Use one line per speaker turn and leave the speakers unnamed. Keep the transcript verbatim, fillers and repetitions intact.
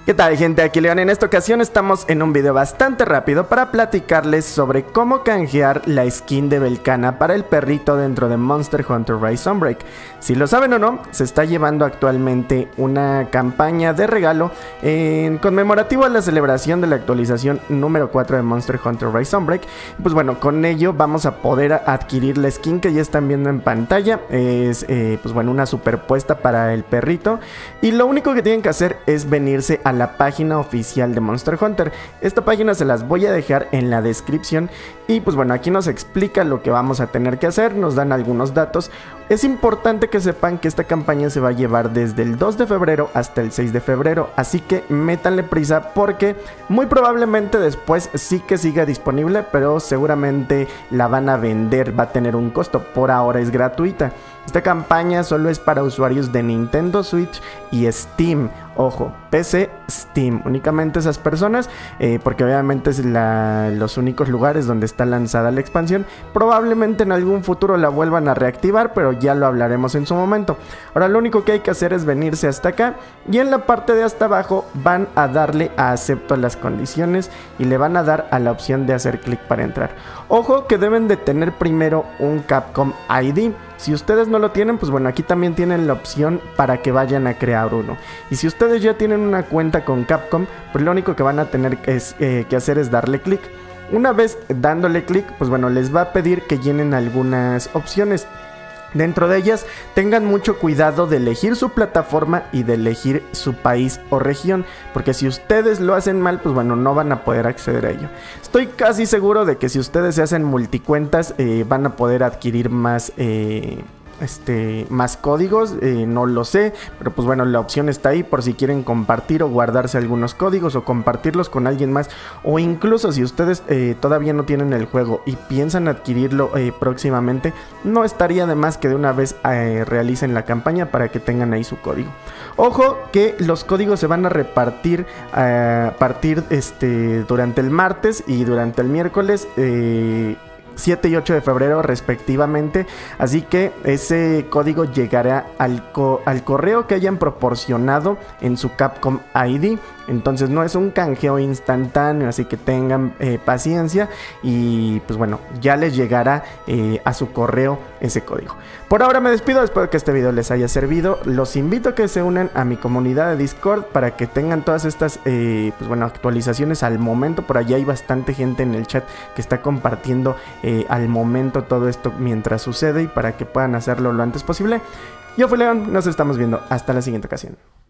¿Qué tal, gente? Aquí León. En esta ocasión estamos en un video bastante rápido para platicarles sobre cómo canjear la skin de Velkhana para el perrito dentro de Monster Hunter Rise Sunbreak. Si lo saben o no, se está llevando actualmente una campaña de regalo en conmemorativo a la celebración de la actualización número cuatro de Monster Hunter Rise Sunbreak. Pues bueno, con ello vamos a poder adquirir la skin que ya están viendo en pantalla. Es eh, pues bueno, una superpuesta para el perrito, y lo único que tienen que hacer es venirse a la página oficial de Monster Hunter. Esta página se las voy a dejar en la descripción. Y pues bueno, aquí nos explica lo que vamos a tener que hacer, nos dan algunos datos. Es importante que sepan que esta campaña se va a llevar desde el dos de febrero hasta el seis de febrero, así que métanle prisa porque muy probablemente después sí que siga disponible, pero seguramente la van a vender, va a tener un costo. Por ahora es gratuita. Esta campaña solo es para usuarios de Nintendo Switch y Steam. Ojo, P C, Steam, únicamente esas personas, eh, porque obviamente es la, los únicos lugares donde está lanzada la expansión. Probablemente en algún futuro la vuelvan a reactivar, pero ya lo hablaremos en su momento. Ahora lo único que hay que hacer es venirse hasta acá, y en la parte de hasta abajo van a darle a acepto las condiciones y le van a dar a la opción de hacer clic para entrar. Ojo que deben de tener primero un Capcom I D. Si ustedes no lo tienen, pues bueno, aquí también tienen la opción para que vayan a crear uno. Y si ustedes ya tienen una cuenta con Capcom, pues lo único que van a tener es, eh, que hacer es darle clic. Una vez dándole clic, pues bueno, les va a pedir que llenen algunas opciones. Dentro de ellas, tengan mucho cuidado de elegir su plataforma y de elegir su país o región, porque si ustedes lo hacen mal, pues bueno, no van a poder acceder a ello. Estoy casi seguro de que si ustedes se hacen multicuentas, eh, van a poder adquirir más... Eh, Este, más códigos, eh, no lo sé, pero pues bueno, la opción está ahí por si quieren compartir o guardarse algunos códigos o compartirlos con alguien más, o incluso si ustedes eh, todavía no tienen el juego y piensan adquirirlo eh, próximamente, no estaría de más que de una vez eh, realicen la campaña para que tengan ahí su código. Ojo que los códigos se van a repartir a partir este, durante el martes y durante el miércoles eh, siete y ocho de febrero respectivamente, así que ese código llegará al, co al correo que hayan proporcionado en su Capcom I D. Entonces no es un canjeo instantáneo, así que tengan eh, paciencia, y pues bueno, ya les llegará eh, a su correo ese código. Por ahora me despido, espero que este video les haya servido. Los invito a que se unan a mi comunidad de Discord para que tengan todas estas eh, pues bueno, actualizaciones al momento. Por allá hay bastante gente en el chat que está compartiendo eh, al momento todo esto mientras sucede, y para que puedan hacerlo lo antes posible. Yo fui León, nos estamos viendo hasta la siguiente ocasión.